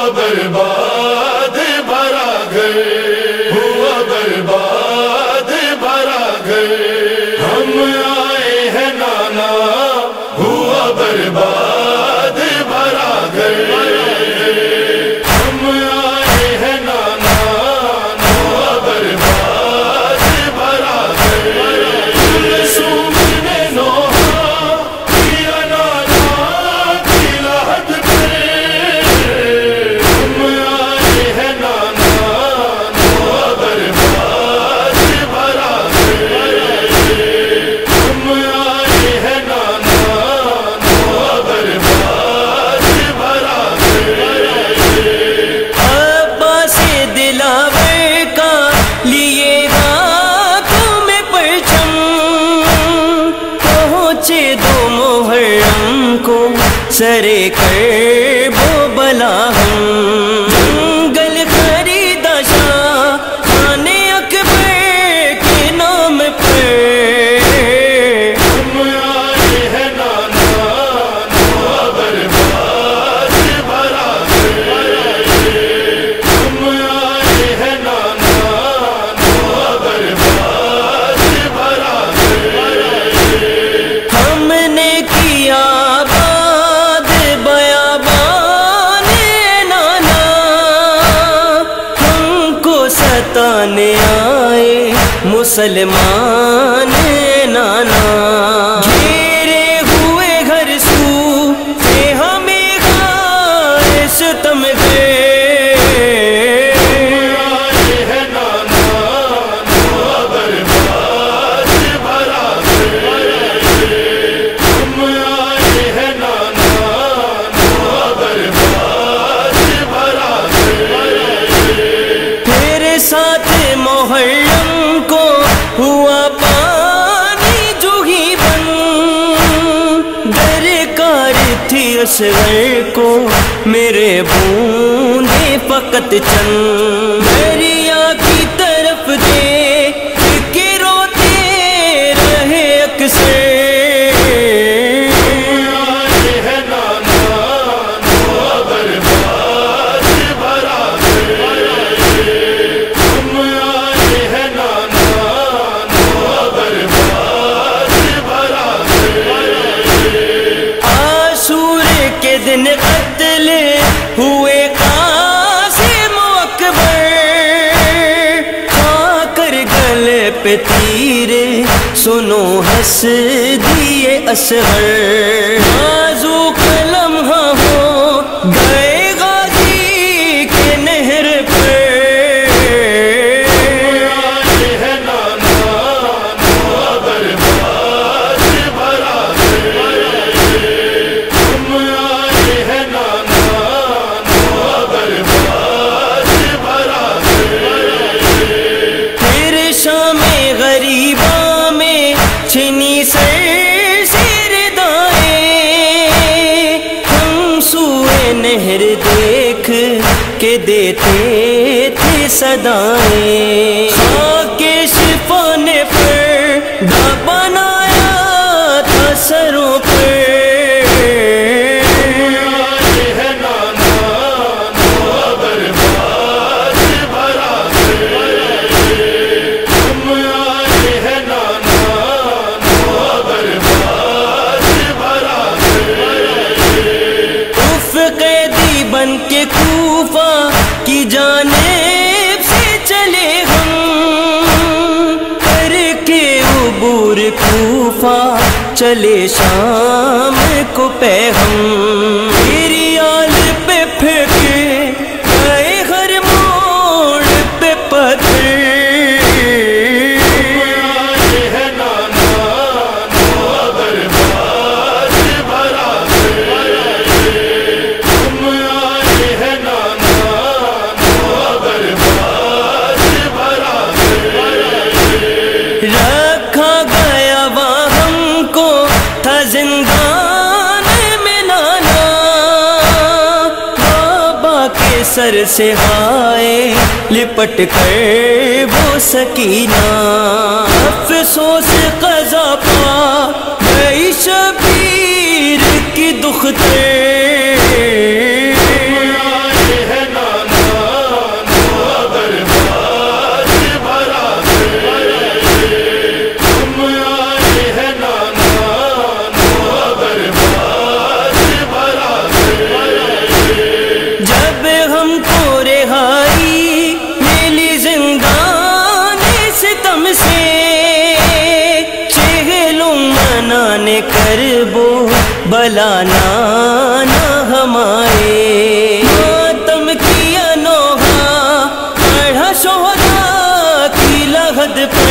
برباد بھرا گھر، ہوا برباد بھرا گھر، ہم آئے ہیں نانا، ہوا برباد بھرا گھر، ہم آئے ہیں نانا، ہوا برباد بھرا گھر، رسول نے نوحہ کیا نانا کی لحد پہ، ہم آئے ہیں نانا، ہوا برباد بھرا گھر، ہم آئے ہیں نانا، ہوا برباد بھرا گھر، عباس دلاور کا لیے ہاتھوں میں پرچم، پہنچے 2 محرم کو سرے کرب و بلا ہم، جنگل خریدا شاہ خان اکبر کے نام پر، ہم آئے ہیں نانا، ہوا برباد بھرا گھر، ہم آئے ہیں نانا، ہوا برباد بھرا گھر، ہم نے کیا آباد بیابان نانا، ہم کو ستانے آئے مسلمان نانا، گھیرے ہوئے گھر سو سے ہمیں غار ستم گئے، آئے ہیں نانا، ہوا برباد بھرا گھر، ہم آئے ہیں نانا، ہوا برباد بھرا گھر، تیرے ساتھ محرم کو ہوا پانی جو ہی بن، درکار تھی اصغر کو میرے بوندے فقط چند، دریا کی طرف دیکھ کے روتے رہے اکثر، آئے ہیں نانا، ہوا برباد بھرا گھر، ہم آئے ہیں نانا، ہوا برباد بھرا گھر، عاشور کے دن قتل ہوئے قاسم و اکبر، کھا کر گلے پہ تیر سنو ہنس دیے اصغر، نازک لمحہ ہو گئے غازی کے نہر پر، آئے ہیں نانا، ہوا برباد بھرا گھر، ہم آئے ہیں نانا، ہوا برباد بھرا گھر، پھر شام غریباں میں چھنی سر سے ردائیں، ہم سوئے نہر دیکھ کے دیتے تھے صدائیں، خاک شفانے پر دا بنایا تھا سروں پر، آئے ہیں نانا، ہوا برباد بھرا گھر، ہم آئے ہیں نانا، ہوا برباد بھرا گھر، افق دی بن کے کوفہ کی جانب سے چلے ہم، کر کے عبور کوفہ چلے شام کو پیغام، ریال پہ پھینکے گئے ہر موڑ پہ پتھر، آئے ہیں نانا، ہوا برباد بھرا گھر، ہم آئے ہیں نانا، ہوا برباد بھرا گھر، رکھا گیا وہاں ہم کو تھا زندان میں نانا، بابا کے سر سے ہائے لپٹ کر وہ سکینہ، افسوس قضا پا گئی شبیر کی دختر، آئے ہیں کربلا نانا ہمارے، ماتم کیا نوحہ پڑھا شہداء کی لحد پر،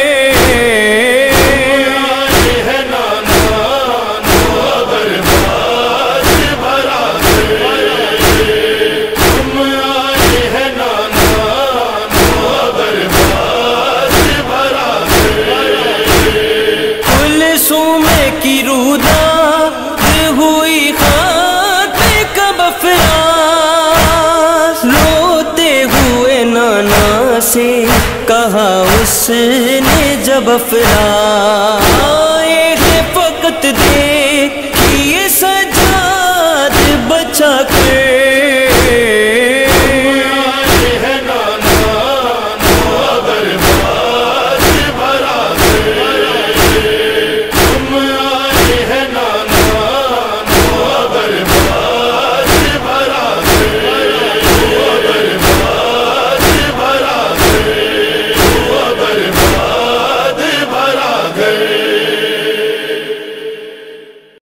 کی رودا ہوئی خاک کب افراز، روتے ہوئے نانا سے کہا اس نے جب افراز، آئے ہیں فقط دے